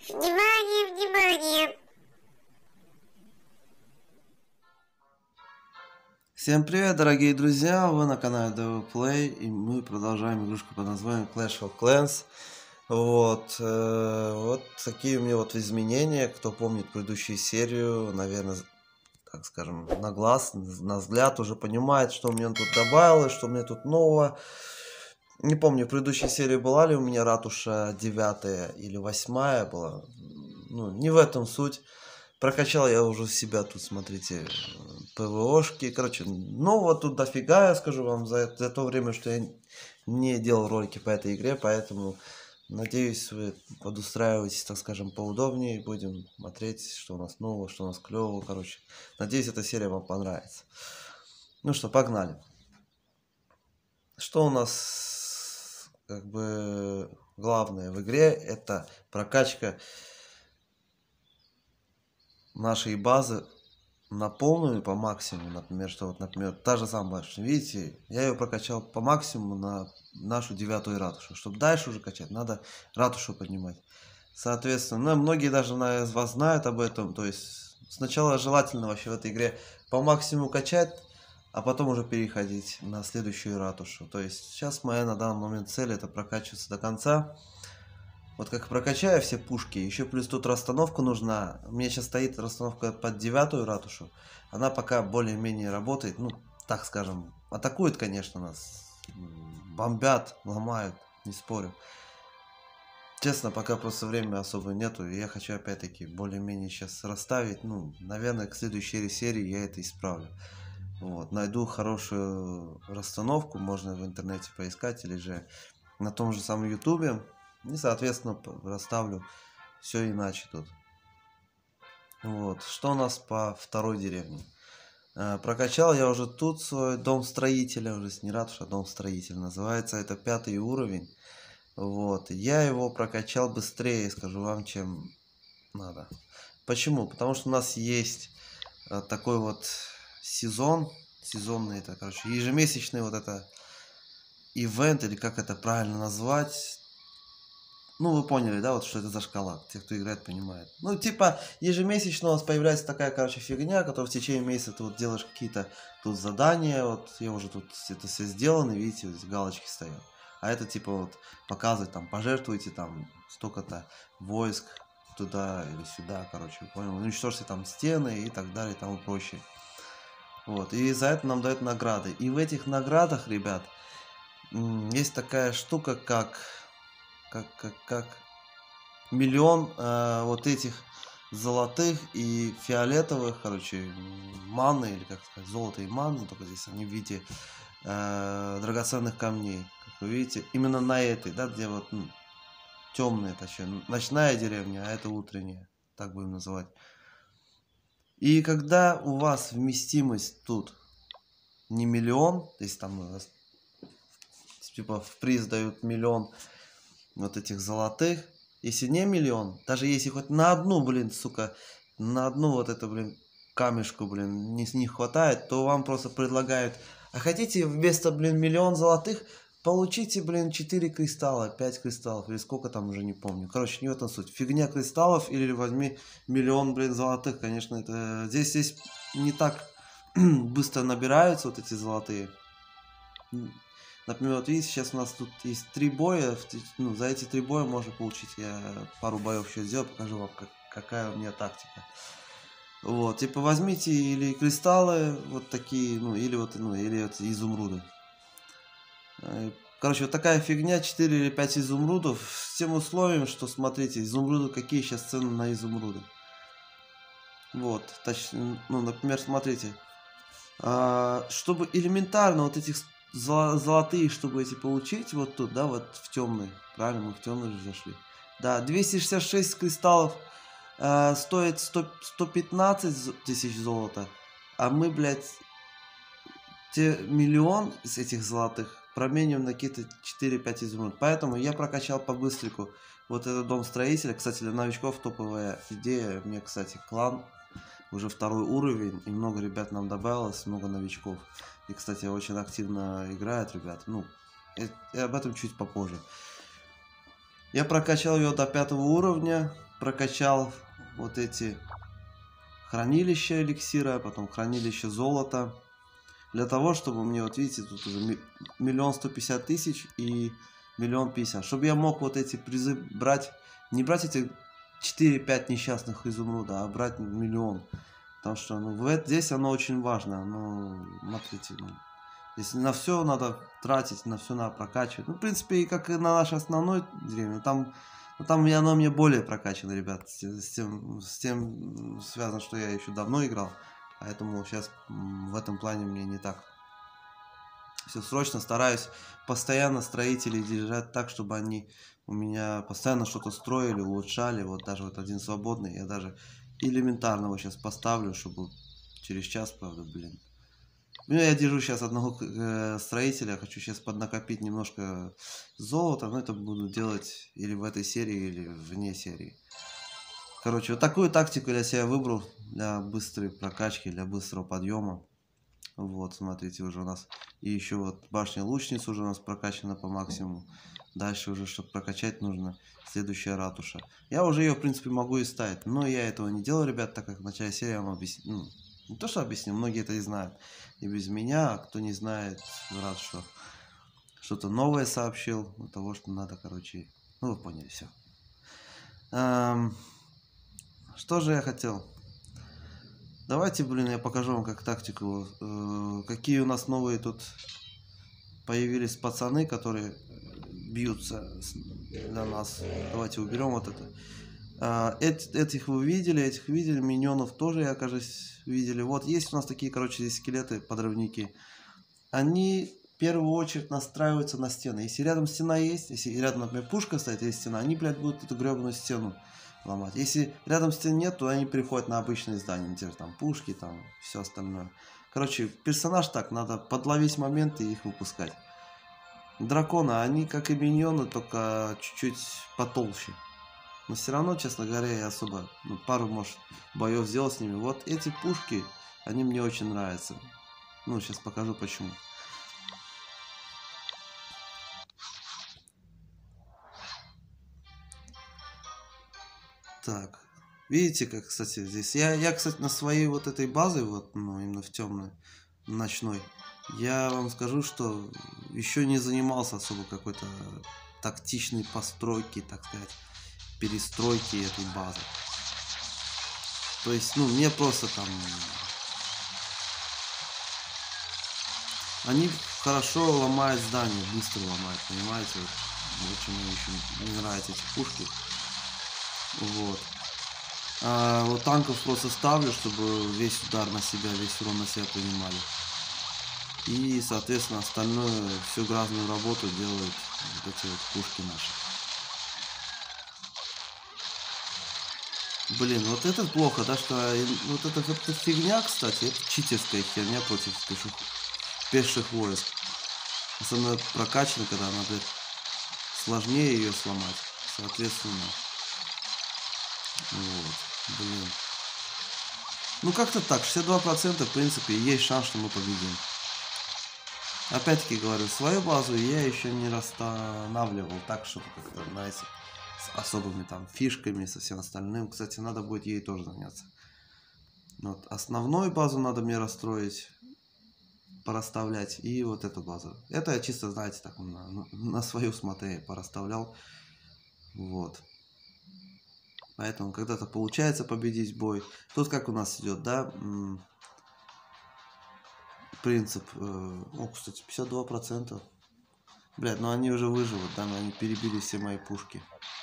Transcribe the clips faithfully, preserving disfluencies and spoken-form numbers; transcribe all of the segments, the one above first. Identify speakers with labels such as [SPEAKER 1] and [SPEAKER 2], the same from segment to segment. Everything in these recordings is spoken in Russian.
[SPEAKER 1] Внимание, внимание!
[SPEAKER 2] Всем привет, дорогие друзья! Вы на канале DevPlay, и мы продолжаем игрушку под названием Clash of Clans. Вот, э, вот такие у меня вот изменения. Кто помнит предыдущую серию, наверное, так скажем, на глаз, на взгляд уже понимает, что мне тут добавилось, что мне тут нового. Не помню, в предыдущей серии была ли у меня ратуша девятая или восьмая была. Ну, не в этом суть. Прокачал я уже себя тут, смотрите, ПВОшки. Короче, нового тут дофига, я скажу вам, за, за то время, что я не делал ролики по этой игре. Поэтому, надеюсь, вы подустраиваетесь, так скажем, поудобнее. Будем смотреть, что у нас нового, что у нас клевого. Короче, надеюсь, эта серия вам понравится. Ну что, погнали. Что у нас, как бы, главное в игре, это прокачка нашей базы на полную по максимуму. Например, что вот, например, та же самая башня, видите, я ее прокачал по максимуму на нашу девятую ратушу. Чтобы дальше уже качать, надо ратушу поднимать. Соответственно, ну, многие даже из вас знают об этом. То есть сначала желательно вообще в этой игре по максимуму качать, а потом уже переходить на следующую ратушу. То есть сейчас моя на данный момент цель — это прокачиваться до конца. Вот как прокачаю все пушки, еще плюс тут расстановка нужна. У меня сейчас стоит расстановка под девятую ратушу. Она пока более-менее работает. Ну, так скажем, атакует, конечно, нас. Бомбят, ломают, не спорю. Честно, пока просто времени особо нету. И я хочу опять-таки более-менее сейчас расставить. Ну, наверное, к следующей серии я это исправлю. Вот, найду хорошую расстановку, можно в интернете поискать, или же на том же самом ютубе. И, соответственно, расставлю все иначе тут. Вот, что у нас по второй деревне? А, прокачал я уже тут свой дом строителя, уже не ратуша, а дом строителя. Называется это пятый уровень. Вот, я его прокачал быстрее, скажу вам, чем надо. Почему? Потому что у нас есть а, такой вот сезон, сезонный, это, короче, ежемесячный вот это ивент, или как это правильно назвать. Ну, вы поняли, да, вот что это за шкала. Те, кто играет, понимают. Ну, типа, ежемесячно у нас появляется такая, короче, фигня, которая в течение месяца ты вот делаешь какие-то тут задания. Вот я уже тут это все сделано, видите, вот здесь галочки стоят. А это типа вот показывать, там, пожертвуйте там столько-то войск туда или сюда, короче, вы понял. Уничтожьте там стены и так далее и тому прочее. Вот, и за это нам дают награды. И в этих наградах, ребят, есть такая штука, как... Как, как, как миллион э, вот этих золотых и фиолетовых, короче, маны, или как сказать, золото и маны, только здесь они в виде э, драгоценных камней, как вы видите, именно на этой, да, где вот ну, темная, точнее, ночная деревня, а это утренняя, так будем называть. И когда у вас вместимость тут не миллион, то есть там типа в приз дают миллион вот этих золотых, если не миллион, даже если хоть на одну, блин, сука, на одну вот эту, блин, камешку, блин, не, не хватает, то вам просто предлагают, а хотите вместо, блин, миллион золотых, получите, блин, четыре кристалла, пять кристаллов, или сколько там, уже не помню. Короче, не в этом суть. Фигня кристаллов, или возьми миллион, блин, золотых, конечно, это здесь, здесь не так быстро набираются вот эти золотые. Например, вот видите, сейчас у нас тут есть три боя. Ну, за эти три боя можно получить. Я пару боев еще сделаю, покажу вам, как, какая у меня тактика. Вот, типа возьмите или кристаллы вот такие, ну, или вот, ну, или вот изумруды. Короче, вот такая фигня, четыре или пять изумрудов. С тем условием, что, смотрите, изумруды, какие сейчас цены на изумруды. Вот, точно, ну, например, смотрите. А, чтобы элементарно вот этих золотые, чтобы эти получить, вот тут, да, вот в темный, правильно, мы в темный же зашли, да, двести шестьдесят шесть кристаллов э, стоит сто, сто пятнадцать тысяч золота, а мы, блядь, те миллион из этих золотых променим на какие-то четыре-пять изумрудов, поэтому я прокачал по-быстреньку вот этот дом строителя. Кстати, для новичков топовая идея, мне, кстати, клан уже второй уровень, и много ребят нам добавилось, много новичков. И, кстати, очень активно играют ребята. Ну, и об этом чуть попозже. Я прокачал ее до пятого уровня. прокачал вот эти хранилища эликсира, потом хранилище золота. Для того, чтобы мне, вот видите, тут уже миллион сто пятьдесят тысяч и миллион пятьдесят. Чтобы я мог вот эти призы брать, не брать эти четыре-пять несчастных изумруда, а брать миллион. Потому что ну, в это, здесь оно очень важно. Ну, смотрите, ну, если на все надо тратить, на все надо прокачивать. Ну, в принципе, и как и на наш основной деревне, там, ну, там оно мне более прокачано, ребят. С, с, тем, с тем связано, что я еще давно играл. Поэтому сейчас в этом плане мне не так. Все срочно стараюсь постоянно строителей держать так, чтобы они у меня постоянно что-то строили, улучшали. Вот даже вот один свободный, я даже элементарного сейчас поставлю, чтобы через час, правда, блин. Ну, я держу сейчас одного э, строителя, хочу сейчас поднакопить немножко золота, но это буду делать или в этой серии, или вне серии. Короче, вот такую тактику я себя выбрал для быстрой прокачки, для быстрого подъема. Вот, смотрите, уже у нас и еще вот башня лучниц уже у нас прокачана по максимуму. Дальше уже, чтобы прокачать, нужно следующая ратуша. Я уже ее, в принципе, могу и ставить, но я этого не делал, ребят, так как в начале серии я вам объясню. Ну, не то, что объясню, многие это и знают. И без меня, а кто не знает, рад, что что-то новое сообщил. От того, что надо, короче, ну, вы поняли, все. Эм... Что же я хотел? Давайте, блин, я покажу вам как тактику. Э, какие у нас новые тут появились пацаны, которые бьются для нас. Давайте уберем вот это. Э, эт, этих вы видели, этих видели. Миньонов тоже, я, кажется, видели. Вот есть у нас такие, короче, здесь скелеты, подрывники. Они в первую очередь настраиваются на стены. Если рядом стена есть, если рядом, например, пушка стоит, есть стена, они, блядь, будут эту гребаную стену ломать. Если рядом стен нет, то они переходят на обычные здания, те же там пушки, там все остальное. Короче, персонаж так, надо подловить моменты и их выпускать. Драконы, они как и миньоны, только чуть-чуть потолще. Но все равно, честно говоря, я особо, ну, пару, может, боев сделал с ними. Вот эти пушки, они мне очень нравятся. Ну, сейчас покажу почему. Так, видите, как, кстати, здесь. Я, я, кстати, на своей вот этой базе, вот, ну, именно в темной, ночной, я вам скажу, что еще не занимался особо какой-то тактичной постройки, так сказать, перестройки этой базы. То есть, ну, мне просто там... Они хорошо ломают здания, быстро ломают, понимаете? Вот, очень мне еще не нравятся эти пушки. Вот. А вот танков просто ставлю, чтобы весь удар на себя, весь урон на себя принимали. И, соответственно, остальное, всю грязную работу делают вот эти вот пушки наши. Блин, вот это плохо, да, что вот эта, эта фигня, кстати, это читерская херня против пеших, пеших войск. Особенно прокачана, когда надо сложнее ее сломать, соответственно. Вот, блин. Ну как-то так, шестьдесят два процента в принципе есть шанс, что мы победим. Опять-таки говорю, свою базу я еще не расстанавливал так, чтобы как-то, знаете, с особыми там фишками, со всем остальным. Кстати, надо будет ей тоже заняться. Вот, основную базу надо мне расстроить, порасставлять, и вот эту базу. Это я чисто, знаете, так на, на, на свою смотрю, порасставлял. Вот. Поэтому когда-то получается победить бой. Тут как у нас идет, да? Принцип. Э, о, кстати, пятьдесят два процента. Блядь, ну они уже выживут, да? Но они перебили все мои пушки.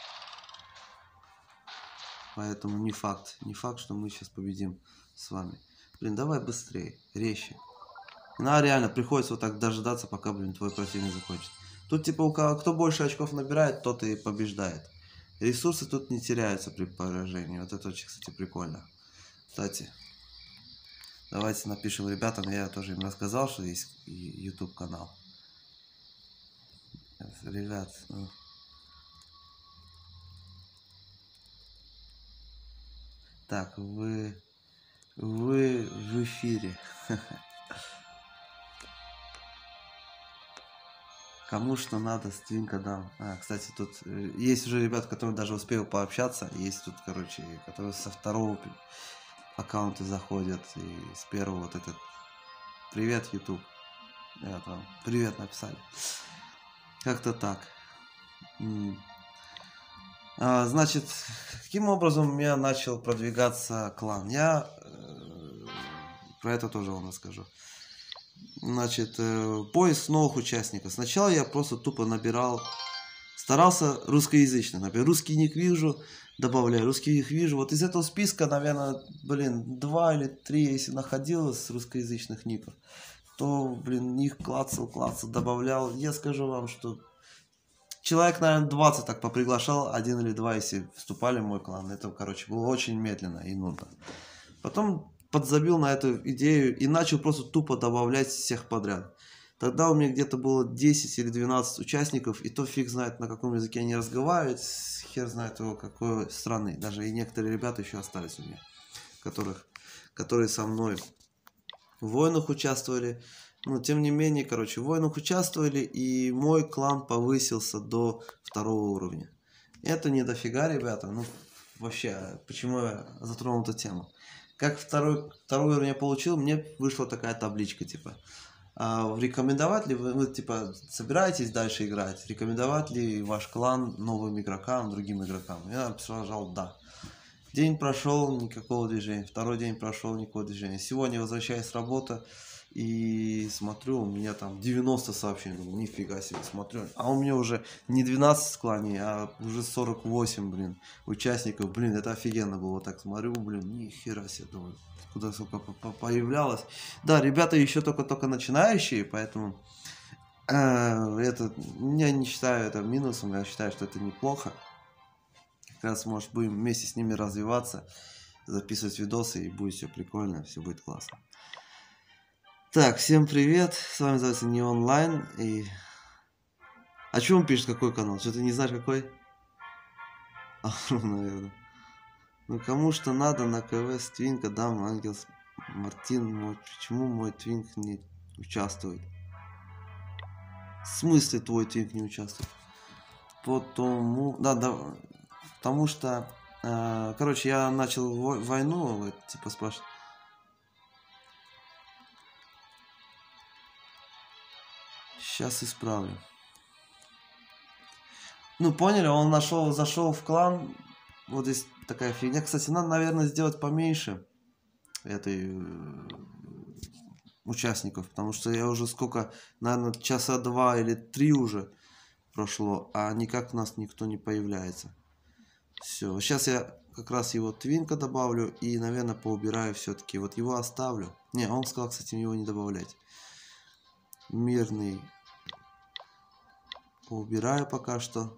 [SPEAKER 2] Поэтому не факт. Не факт, что мы сейчас победим с вами. Блин, давай быстрее, резче. Ну, реально, приходится вот так дожидаться, пока, блин, твой противник закончит. Тут, типа, у кого, кто больше очков набирает, тот и побеждает. Ресурсы тут не теряются при поражении. Вот это очень, кстати, прикольно. Кстати, давайте напишем ребятам. Я тоже им рассказал, что есть YouTube канал. Ребят, ну... Так, вы... Вы в эфире. Кому что надо, Твинка дам. А, кстати, тут э, есть уже ребят, которые даже успел пообщаться. Есть тут, короче, которые со второго пи- аккаунта заходят. И с первого вот этот «Привет, YouTube». Я там «Привет» написали. Как-то так. М. А, значит, каким образом у меня начал продвигаться клан? Я э, про это тоже вам расскажу. Значит, э, поиск новых участников. Сначала я просто тупо набирал, старался русскоязычно. Например, русский ник вижу, добавляю, русский ник вижу. Вот из этого списка, наверное, блин, два или три, если находилось русскоязычных ников, то, блин, них клацал, клацал, добавлял. Я скажу вам, что человек, наверное, двадцать так поприглашал, один или два, если вступали в мой клан. Это, короче, было очень медленно и нудно. Потом подзабил на эту идею и начал просто тупо добавлять всех подряд. Тогда у меня где-то было десять или двенадцать участников, и то фиг знает, на каком языке они разговаривают, хер знает его какой страны. Даже и некоторые ребята еще остались у меня, которых, которые со мной в войнах участвовали. Но тем не менее, короче, в войнах участвовали, и мой клан повысился до второго уровня. Это не дофига, ребята. Ну, вообще, почему я затронул эту тему? Как второй, второй уровень я получил, мне вышла такая табличка, типа, а, рекомендовать ли вы, вы, типа, собираетесь дальше играть, рекомендовать ли ваш клан новым игрокам, другим игрокам? Я написал «да». День прошел, никакого движения, второй день прошел, никакого движения. Сегодня возвращаюсь с работы и смотрю, у меня там девяносто сообщений, думаю, нифига себе, смотрю. А у меня уже не двенадцать склоней, а уже сорок восемь, блин, участников. Блин, это офигенно было. Вот так смотрю, блин, нихера себе, думаю, куда, сука, появлялось. Да, ребята еще только-только начинающие, поэтому э, это, я не считаю это минусом, я считаю, что это неплохо. Как раз, может, будем вместе с ними развиваться, записывать видосы, и будет все прикольно, все будет классно. Так, всем привет, с вами называется Не Онлайн, и... А что он пишет, какой канал? Что, ты не знаешь, какой? А, наверное. Ну, кому что надо, на КВ с Твинка дам, Ангел Мартин, мой... почему мой Твинк не участвует? В смысле твой Твинк не участвует? Потому... Да, да, потому что... Э, короче, я начал войну, вот, типа, спрашивать. Сейчас исправлю. Ну, поняли, он нашел, зашел в клан. Вот здесь такая фигня. Кстати, надо, наверное, сделать поменьше этой э, участников. Потому что я уже сколько, наверное, часа два или три уже прошло, а никак у нас никто не появляется. Все. Сейчас я как раз его Твинка добавлю и, наверное, поубираю все-таки. Вот его оставлю. Не, он сказал, кстати, его не добавлять. Мирный. Поубираю пока что.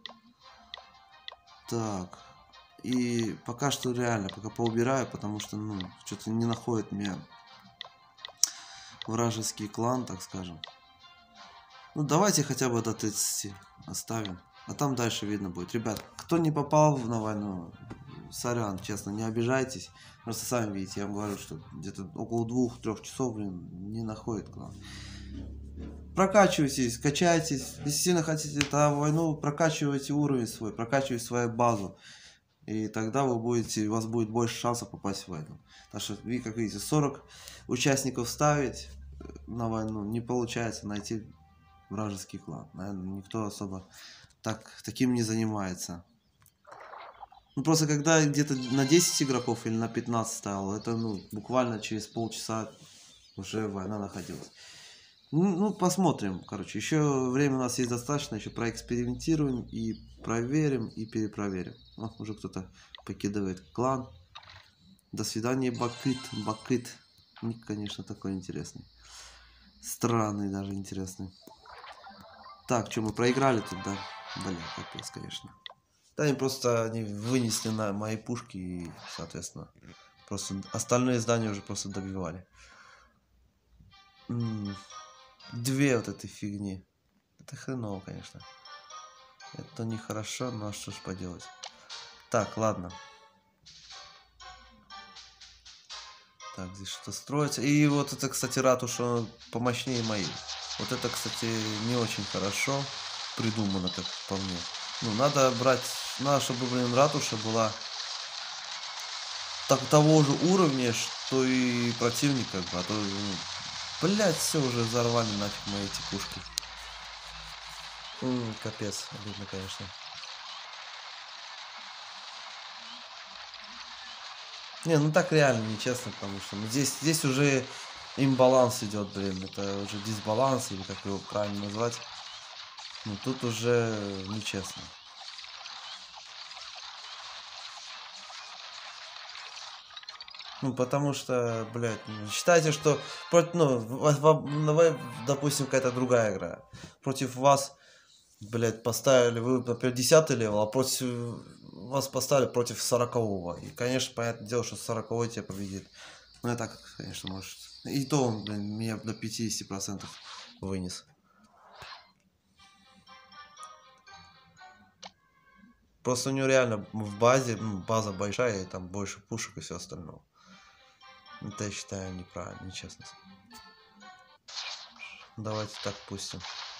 [SPEAKER 2] Так. И пока что реально, пока поубираю, потому что, ну, что-то не находит меня вражеский клан, так скажем. Ну, давайте хотя бы до тридцати оставим. А там дальше видно будет. Ребят, кто не попал на войну, сорян, честно, не обижайтесь. Просто сами видите, я вам говорю, что где-то около двух-трех часов, блин, не находит клан. Прокачивайтесь, качайтесь. Если сильно хотите эту войну, прокачивайте уровень свой, прокачивайте свою базу. И тогда вы будете, у вас будет больше шансов попасть в войну. Потому что, вы, как видите, сорок участников ставить на войну не получается найти вражеский клан. Наверное, никто особо так, таким не занимается. Ну, просто когда где-то на десять игроков или на пятнадцать ставил, это, ну, буквально через полчаса уже война находилась. Ну, посмотрим, короче, еще время у нас есть достаточно, еще проэкспериментируем и проверим и перепроверим. О, уже кто-то покидывает клан. До свидания, Бакыт, Бакыт. Ник, конечно, такой интересный. Странный даже, интересный. Так, что, мы проиграли тут, да? Бля, капец, конечно. Да, они просто они вынесли на мои пушки и, соответственно, просто остальные здания уже просто добивали. М-м. Две вот этой фигни. Это хреново, конечно. Это нехорошо, но что ж поделать. Так, ладно. Так, здесь что-то строится. И вот это, кстати, ратуша помощнее моей. Вот это, кстати, не очень хорошо. придумано, как по мне. Ну, надо брать, надо, чтобы, блин, ратуша была так, того же уровня, что и противник, как бы, а то, ну, блять, все уже взорвали нафиг мои эти пушки. М, капец, обидно, конечно. Не, ну так реально нечестно, потому что ну, здесь, здесь уже имбаланс идет, блин, это уже дисбаланс, или как его правильно назвать. Ну тут уже нечестно. Ну, потому что, блядь, ну, считайте, что, прот- ну, в- в- ну, вы, допустим, какая-то другая игра. Против вас, блядь, поставили, вы, например, десятый левел, а против вас поставили против сорокового. И, конечно, понятное дело, что сороковой тебя победит. Ну, я так, конечно, может. И то он, блин, меня до пятидесяти процентов вынес. Просто у него реально в базе, ну, база большая, и там больше пушек и все остальное. Это я считаю неправильно, нечестно. Давайте так пустим.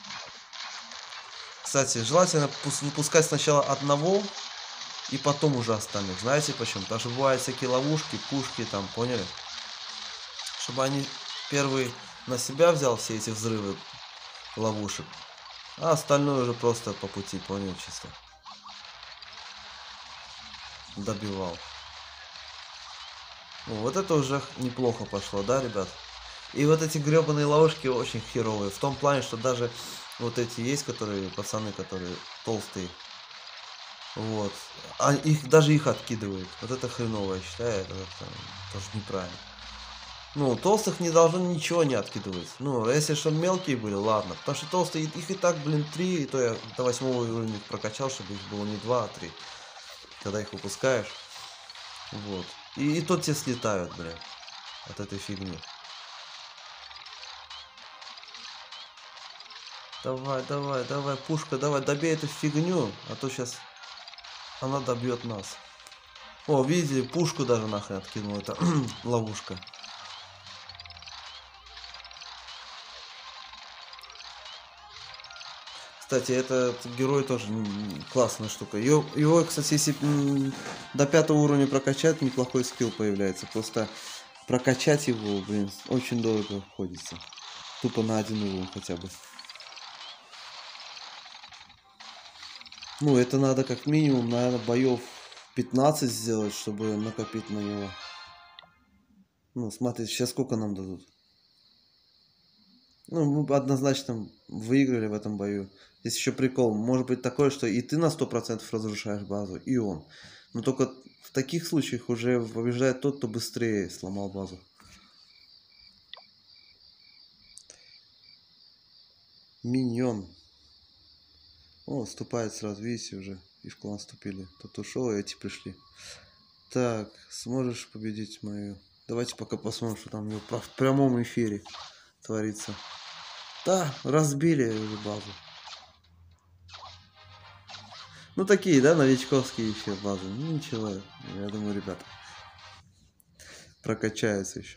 [SPEAKER 2] Кстати, желательно выпускать сначала одного и потом уже остальных. Знаете почему? Потому что бывают всякие ловушки, пушки там, поняли? Чтобы они первый на себя взял все эти взрывы ловушек, а остальное уже просто по пути, поняли, чисто добивал. Ну, вот это уже неплохо пошло, да, ребят? И вот эти гребаные ловушки очень херовые. В том плане, что даже вот эти есть, которые, пацаны, которые толстые. Вот. А их, даже их откидывают. Вот это хреново, я считаю. Это, это тоже неправильно. Ну, толстых не должно ничего не откидывать. Ну, если что мелкие были, ладно. Потому что толстые, их и так, блин, три. И то я до восьмого уровня их прокачал, чтобы их было не два, а три. Когда их выпускаешь. Вот. И, и то те слетают, блин. От этой фигни. Давай, давай, давай, пушка, давай, добей эту фигню, а то сейчас она добьет нас. О, видели, пушку даже нахрен откинул, это ловушка. Кстати, этот герой тоже м, классная штука. Его, его, кстати, если м, до пятого уровня прокачать, неплохой скилл появляется. Просто прокачать его, блин, очень дорого обходится. Тупо на один уровень хотя бы. Ну, это надо как минимум, наверное, боев пятнадцать сделать, чтобы накопить на него. Ну, смотрите, сейчас сколько нам дадут? Ну, мы бы однозначно выиграли в этом бою. Здесь еще прикол. Может быть такое, что и ты на сто процентов разрушаешь базу, и он. Но только в таких случаях уже побеждает тот, кто быстрее сломал базу. Миньон. О, вступает сразу, видите, уже. И в клан вступили. Тот ушел, и эти пришли. Так, сможешь победить мою. Давайте пока посмотрим, что там у него в прямом эфире творится. Да, разбили уже базу. Ну, такие, да, новичковские еще базы. Ну, ничего, я думаю, ребята прокачаются еще.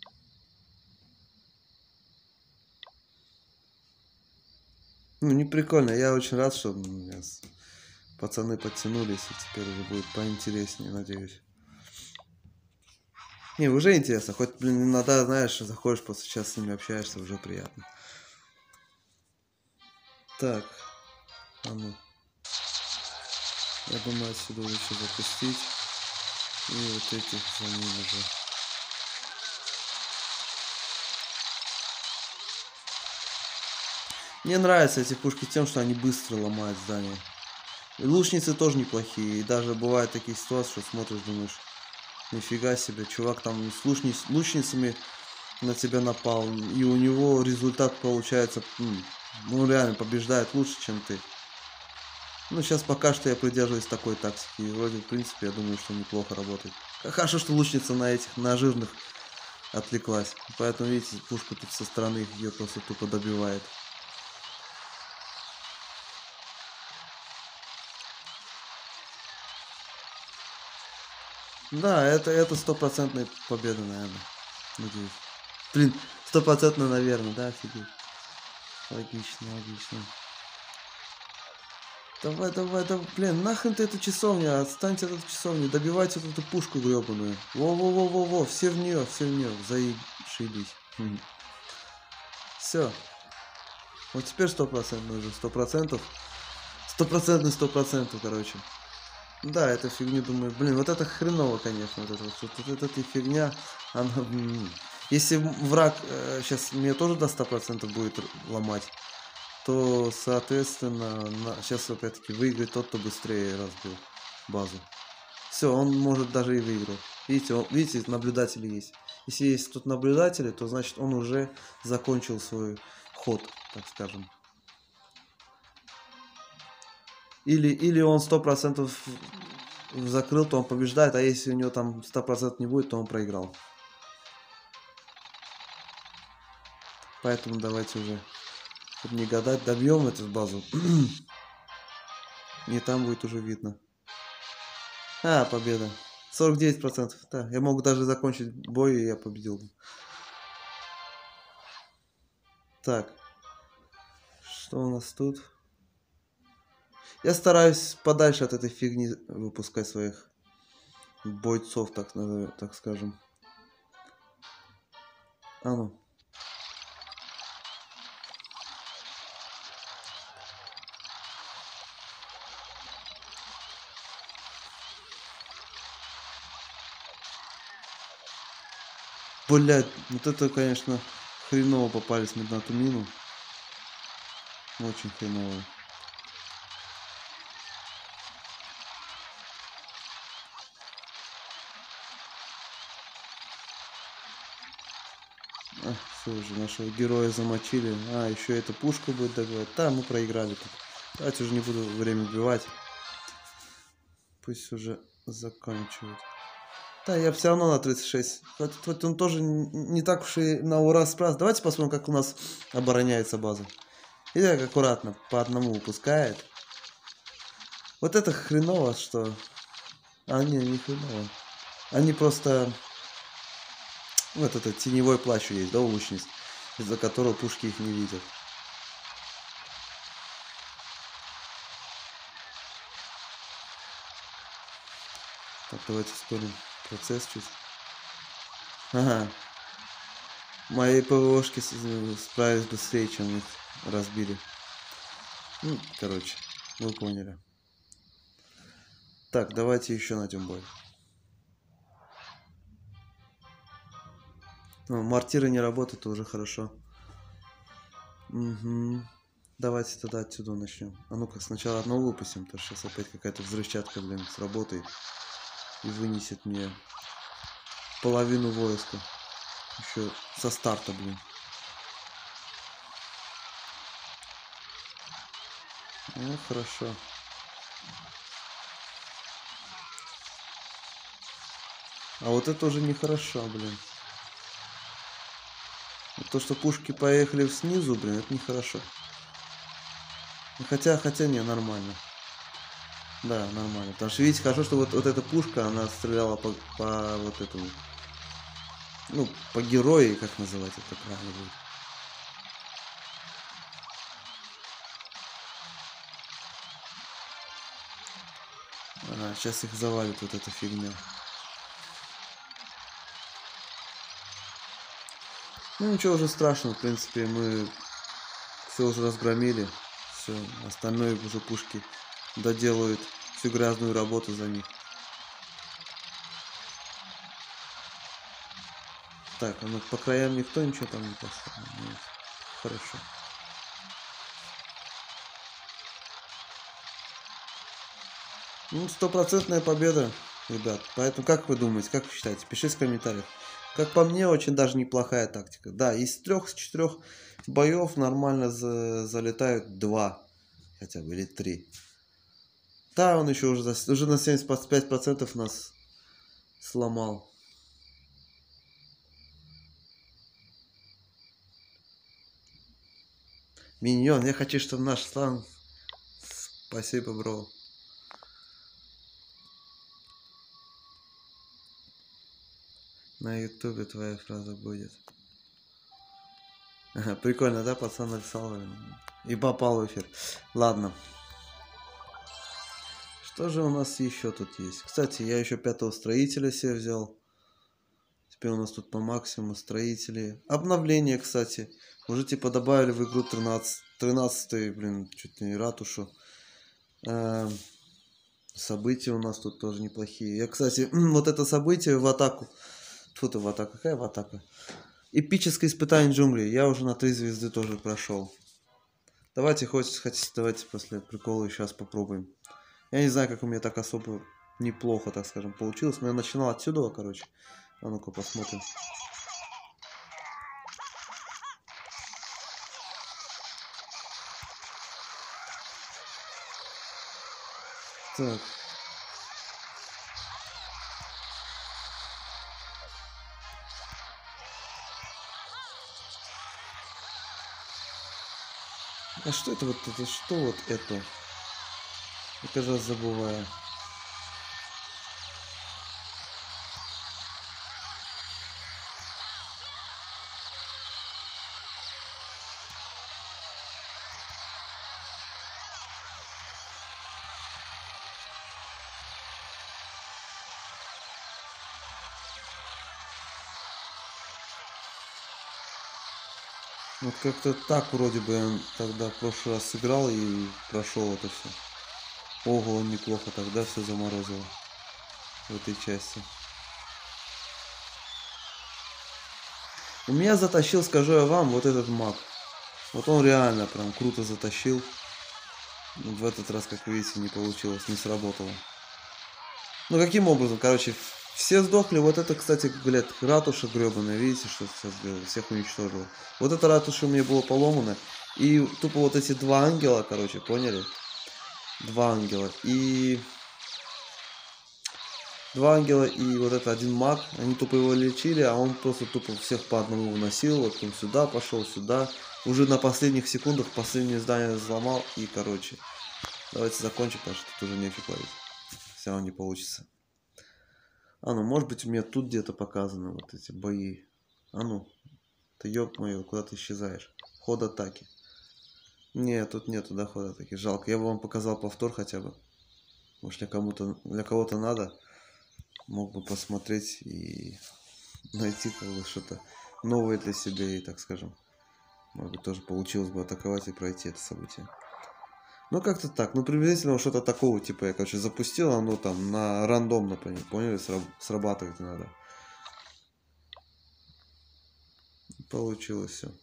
[SPEAKER 2] Ну, не прикольно. Я очень рад, что у меня пацаны подтянулись, и теперь уже будет поинтереснее, надеюсь. Не, уже интересно. Хоть, блин, иногда, знаешь, заходишь, после часа с ними общаешься, уже приятно. Так, а ну. Я думаю, отсюда лучше запустить. И вот этих за ним уже. Мне нравятся эти пушки тем, что они быстро ломают здания. И лучницы тоже неплохие. И даже бывают такие ситуации, что смотришь, думаешь, нифига себе, чувак там с лучниц, лучницами на тебя напал. И у него результат получается, ну реально побеждает лучше, чем ты. Ну, сейчас пока что я придерживаюсь такой тактики. И вроде, в принципе, я думаю, что неплохо работает. Хорошо, что лучница на этих, на жирных отвлеклась. Поэтому, видите, пушка тут со стороны ее просто тупо добивает. Да, это это стопроцентная победа, наверное. Надеюсь. Блин, стопроцентно, наверное, да, офигеть. Логично, логично. Давай, давай, давай. Блин, нахрен ты эту часовню? Отстаньте от этой часовни. Добивайте вот эту пушку гребаную. Во-во-во-во-во. Все в нее, все в нее. Заебись. Хм. Все. Вот теперь сто процентов уже. Сто процентов. Стопроцентный сто процентов, короче. Да, эту фигню, думаю, блин, вот это хреново, конечно. Вот это вот, вот, вот эта фигня. Она, м, если враг э, сейчас меня тоже до ста процентов будет р- ломать, то, соответственно, сейчас опять-таки выиграет тот, кто быстрее разбил базу. Все, он может даже и выиграл. Видите, он, видите, наблюдатели есть. Если есть тут наблюдатели, то значит он уже закончил свой ход, так скажем. Или, или он сто процентов закрыл, то он побеждает, а если у него там сто процентов не будет, то он проиграл. Поэтому давайте уже, чтобы не гадать, добьем эту базу. И там будет уже видно. А, победа. сорок девять процентов. Да, я могу даже закончить бой, и я победил. Так. Что у нас тут? Я стараюсь подальше от этой фигни выпускать своих бойцов, так, назовем, так скажем. А ну. Блядь, вот это, конечно, хреново попались мы на эту мину. Очень хреново. А, все уже, нашего героя замочили. А, еще эта пушка будет добивать. Да, мы проиграли тут. Давайте уже не буду время убивать. Пусть уже заканчивают. Да, я все равно на тридцать шесть. Хоть, хоть он тоже не так уж и на ура спрас. Давайте посмотрим, как у нас обороняется база. И так аккуратно, по одному выпускает. Вот это хреново, что... А, не, не хреново. Они просто... Вот этот теневой плащ есть, да, у лучниц, из-за которого пушки их не видят. Так, давайте ускорим процесс чуть. Ага. Мои ПВОшки справились быстрее, чем их разбили. Ну, короче, вы поняли. Так, давайте еще найдем бой. О, мортиры не работают, уже хорошо. Угу. Давайте тогда отсюда начнем. А ну-ка, сначала одно выпустим, потому что сейчас опять какая-то взрывчатка, блин, сработает. И вынесет мне половину войска. Еще со старта, блин. Ну, хорошо. А вот это уже нехорошо, блин. То, что пушки поехали снизу, блин, это нехорошо. Хотя, хотя не, нормально. Да, нормально. Потому что, видите, хорошо, что вот, вот эта пушка, она стреляла по, по вот этому. Ну, по герою, как называть это правильно будет. Ага, сейчас их завалит вот эта фигня. Ну, ничего уже страшного, в принципе, мы все уже разгромили. Все, остальное уже пушки доделают всю грязную работу за них. Так, а ну по краям никто ничего там не поставил. Нет. Хорошо. Ну, стопроцентная победа, ребят. Поэтому, как вы думаете, как вы считаете? Пишите в комментариях. Как по мне, очень даже неплохая тактика. Да, из трех-четырех боев нормально за залетают два. Хотя бы, или три. Да, он еще уже, за, уже на семьдесят пять процентов нас сломал. Миньон, я хочу, чтобы наш стан... Спасибо, бро. На ютубе твоя фраза будет. Ага, прикольно, да, пацан написал? И попал в эфир. Ладно. Что же у нас еще тут есть? Кстати, я еще пятого строителя себе взял. Теперь у нас тут по максимуму строители. Обновление, кстати. Уже типа добавили в игру тринадцать, тринадцатый, блин, чуть не ратушу. Эм, события у нас тут тоже неплохие. Я, кстати, вот это событие в атаку. Фу ты в атаку. Какая в атака? Эпическое испытание джунглей. Я уже на три звезды тоже прошел. Давайте, хоть хотите, давайте после прикола сейчас попробуем. Я не знаю, как у меня так особо неплохо, так скажем, получилось. Но я начинал отсюда, короче. А ну-ка посмотрим. Так. А что это вот это? Что вот это? Я каждый раз забываю. Вот как-то так вроде бы я тогда в прошлый раз сыграл и прошел это все. Ого, неплохо тогда все заморозило в этой части. У меня затащил, скажу я вам, вот этот маг. Вот он реально прям круто затащил. В этот раз, как вы видите, не получилось, не сработало. Ну каким образом, короче, все сдохли. Вот это, кстати, блядь, ратуша гребаная, видите, что сейчас сделал? Всех уничтожил. Вот эта ратуша у меня была поломана. И тупо вот эти два ангела, короче, поняли? Два ангела. И... Два ангела и вот это один маг. Они тупо его лечили, а он просто тупо всех по одному выносил. Вот он сюда пошел, сюда. Уже на последних секундах последнее здание взломал. И, короче, давайте закончим, потому что тут уже нефиг ловить. Все равно не получится. А ну, может быть, у меня тут где-то показаны вот эти бои. А ну, ты ёб моё, куда ты исчезаешь? Ход атаки. Нет, тут нету, да, хода атаки. Жалко, я бы вам показал повтор хотя бы. Может, для кому-то, для кого-то надо. Мог бы посмотреть и найти как бы что-то новое для себя и, так скажем, может быть, тоже получилось бы атаковать и пройти это событие. Ну, как-то так. Ну, приблизительно что-то такого, типа, я, короче, запустил, оно там на рандом, например, поняли, Сраб срабатывать надо. Получилось все.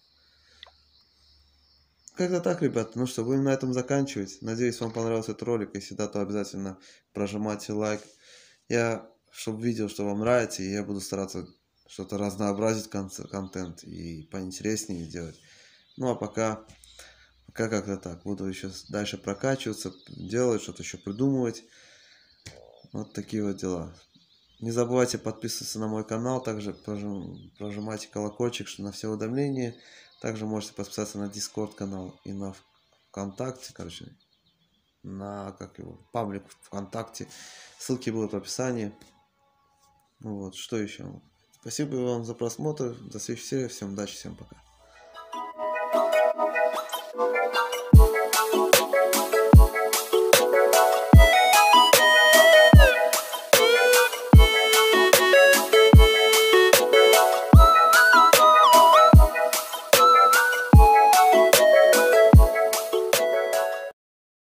[SPEAKER 2] Как-то так, ребята. Ну что, будем на этом заканчивать. Надеюсь, вам понравился этот ролик. Если да, то обязательно прожимайте лайк. Я, чтобы видел, что вам нравится, и я буду стараться что-то разнообразить контент и поинтереснее сделать. Ну, а пока... Пока как-то так. Буду еще дальше прокачиваться, делать, что-то еще придумывать. Вот такие вот дела. Не забывайте подписываться на мой канал. Также прожим, прожимайте колокольчик, что на все уведомления. Также можете подписаться на Discord канал и на ВКонтакте. Короче, на как его, паблик ВКонтакте. Ссылки будут в описании. Вот, что еще? Спасибо вам за просмотр. До следующей серии. Всем удачи, всем пока.